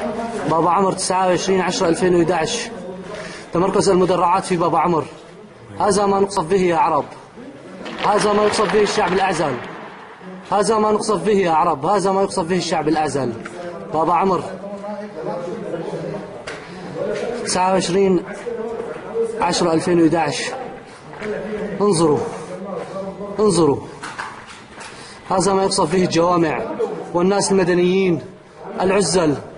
بابا عمر 29/10/2011. تمركز المدرعات في بابا عمر. هذا ما نقصف به يا عرب، هذا ما يقصف به الشعب الأعزل، هذا ما نقصف به يا عرب، هذا ما يقصف به الشعب الأعزل. بابا عمر 29/10/2011. انظروا انظروا، هذا ما يقصف به الجوامع والناس المدنيين العزل.